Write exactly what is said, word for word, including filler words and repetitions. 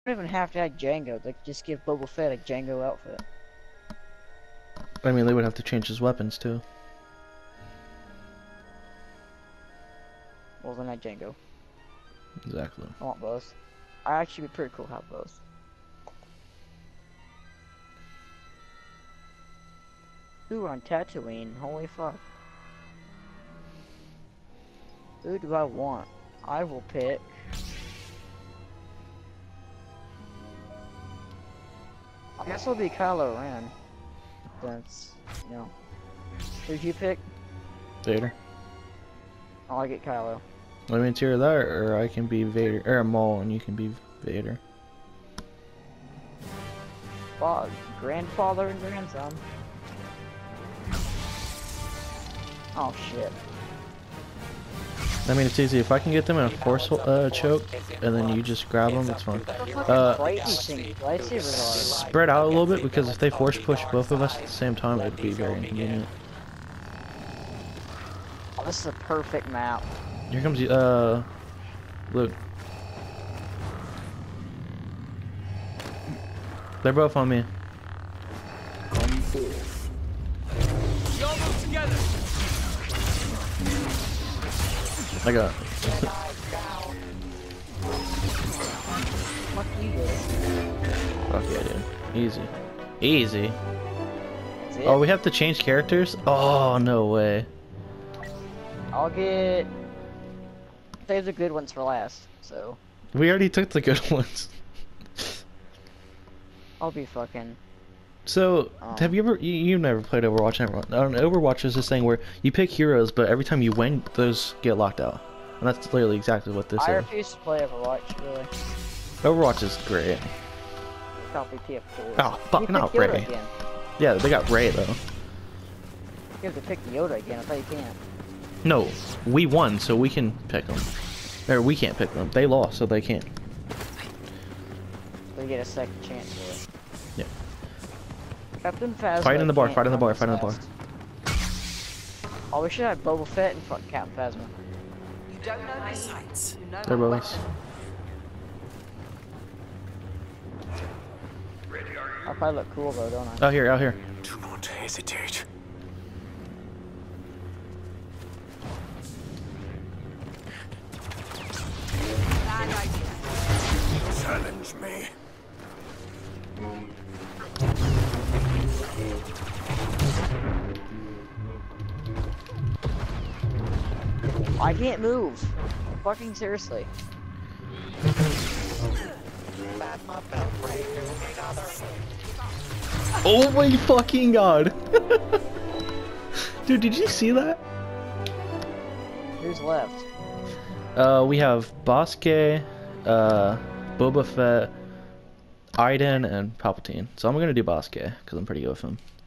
don't even have to have Django. They could just give Boba Fett a Django outfit. I mean, they would have to change his weapons too. Well, then not Django. Exactly. I want both. I actually be pretty cool to have both. Ooh, we're on Tatooine. Holy fuck. Who do I want? I will pick. I guess it'll be Kylo Ren. Since, you know. Who'd you pick? Vader. I'll get Kylo. I mean, it's either that or I can be Vader, or Maul, and you can be Vader. Father, grandfather and grandson. Oh shit. I mean, it's easy. If I can get them in a force uh, choke, and then you just grab them, it's fine. Uh, spread out a little bit, because if they force push both of us at the same time, it would be very inconvenient. Oh, this is a perfect map. Here comes uh, Luke. They're both on me. I got it. Fuck you, dude. Fuck yeah, dude. Easy. Easy. Oh, we have to change characters? Oh, no way. I'll get... Save the good ones for last, so... We already took the good ones. I'll be fucking... So, um, have you ever... You, you've never played Overwatch, never. Um, Overwatch is this thing where you pick heroes, but every time you win, those get locked out. And that's literally exactly what this I is. refuse to play Overwatch, really. Overwatch is great. Copy T F two. Oh, fuck, not Yoda Ray. again. Yeah, they got Ray, though. You have to pick the Yoda again, I thought you can't. No, we won, so we can pick them. Or we can't pick them. They lost, so they can't. So you get a second chance for it. Yeah. Captain Phasma. Fight in the bar, can't fight in the run bar, this fight in the bar. fast. Oh, we should have Boba Fett and fucking Captain Phasma. You don't know my sights. You know They're my both. weapon. I probably look cool though, don't I? Out here, out here. Do not hesitate. Bad idea. Challenge me. I can't move. Fucking seriously. Oh my fucking god! Dude, did you see that? Who's left? Uh, we have Bosque, uh, Boba Fett, Iden, and Palpatine. So I'm gonna do Bosque, because I'm pretty good with him.